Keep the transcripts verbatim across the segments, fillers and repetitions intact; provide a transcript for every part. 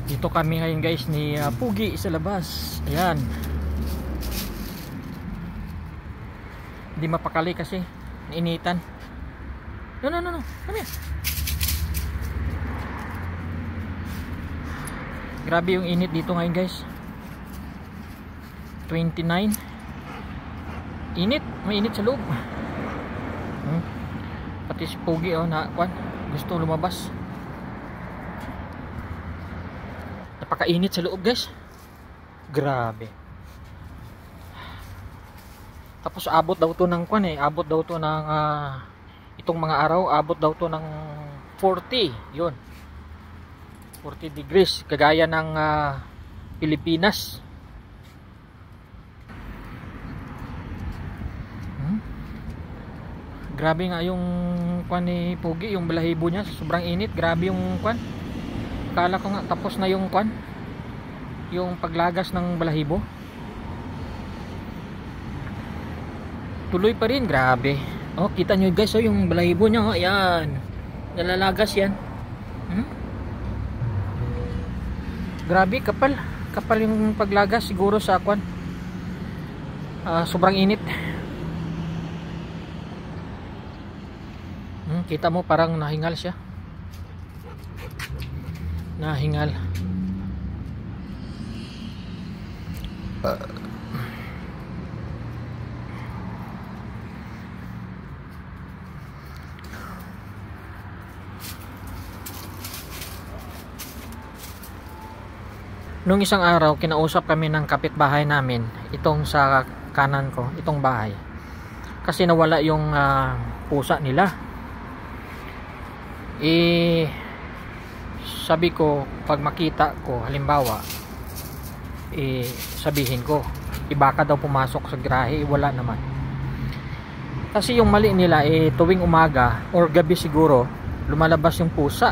Dito kami ngayon guys ni uh, Pugi sa labas. Ayan. Hindi mapakali kasi nainitan. No no no no. Come here. Grabe yung init dito ngayon guys. twenty-nine. Init, may init sa loob. Hmm. Pati si Pugi oh na kwan, gusto lumabas. Napakainit sa loob guys. Grabe. Tapos abot daw to ng kwan eh, abot daw to ng uh, itong mga araw, abot daw to ng forty, yun. forty degrees kagaya ng uh, Pilipinas. Hmm? Grabe nga yung kwan ni Pugi, yung balahibo niya, sobrang init, grabe yung kwan. Akala ko nga tapos na yung kwan, yung paglagas ng balahibo. Tuloy pa rin, grabe. Oh, kita nyo guys, oh, yung balahibo niya, oh, ayan. Nalalagas yan. Hmm? Grabe, kapal. Kapal yung paglagas siguro sa kwan. Uh, sobrang init. Hmm, kita mo parang nahingal siya. Nahingal. Uh. Nung isang araw, kinausap kami ng kapitbahay namin, itong sa kanan ko, itong bahay. Kasi nawala yung uh, pusa nila. Eh, sabi ko, pag makita ko, halimbawa, eh, sabihin ko, ibaka daw pumasok sa garahe, eh, wala naman. Kasi yung mali nila, eh, tuwing umaga, or gabi siguro, lumalabas yung pusa.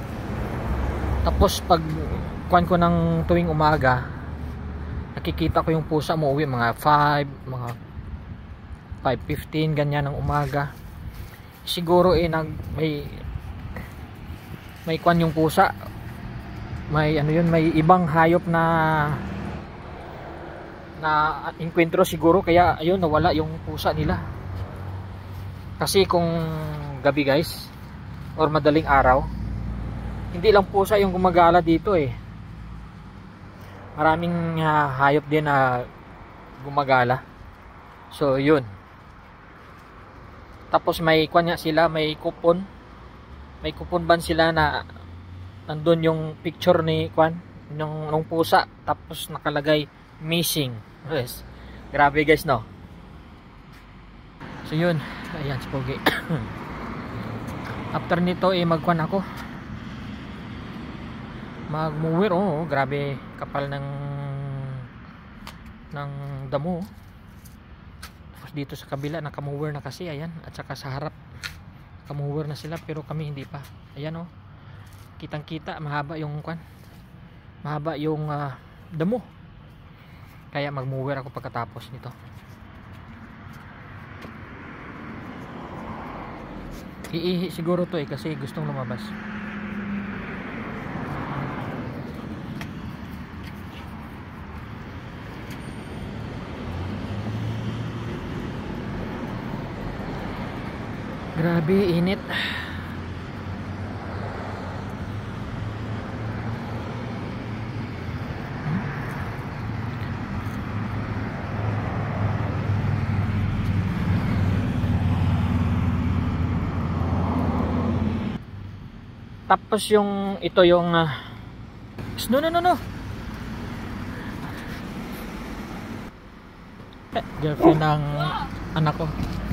Tapos pag kuan ko ng tuwing umaga, nakikita ko yung pusa mo uwi mga five, mga five fifteen ganyan ng umaga. Siguro eh nag may may kuan yung pusa. May ano yun, may ibang hayop na na inkwentro siguro, kaya ayun nawala yung pusa nila. Kasi kung gabi guys or madaling araw, hindi lang pusa yung gumagala dito eh. Maraming uh, hayop din na gumagala. So yun. Tapos may kwan nga sila, may kupon. May kupon ban sila na nandun yung picture ni kwan nung, nung pusa, tapos nakalagay missing. Yes. Grabe guys, no. So yun. Ayan si Pugi. After nito eh magkwan ako, magmuwir. Oh, grabe kapal ng ng damo. Tapos dito sa kabila nakamuwir na kasi, ayan, at saka sa harap kamuwir na sila, pero kami hindi pa. Ayan oh, kitang kita mahaba yung kwan, mahaba yung uh, damo, kaya magmuwir ako pagkatapos nito. Iihi siguro to eh, kasi gustong lumabas. Grabe init. Tapos yung ito yung uh, no no no no eh, girlfriend ng anak ko.